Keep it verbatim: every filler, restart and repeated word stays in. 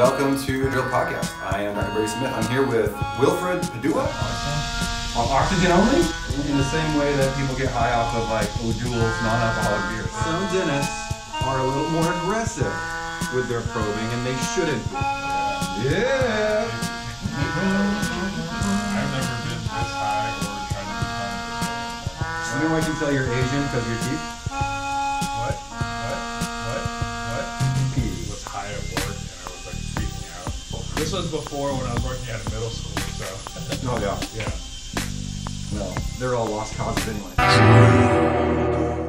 welcome to Drill Podcast. I am Doctor Brady Smith. I'm here with Wilfred Padua. On oxygen only? In the same way that people get high off of like O'Doul's non-alcoholic beers. Some dentists are a little more aggressive with their probing, and they shouldn't be. Yeah! I've never been this high or tried to be high. You know I can tell you're Asian because of your teeth? What? What? What? What? I was high at work and I was like freaking out. This was before when I was working at a middle school, so. Oh yeah. Yeah. Well, they're all lost causes anyway.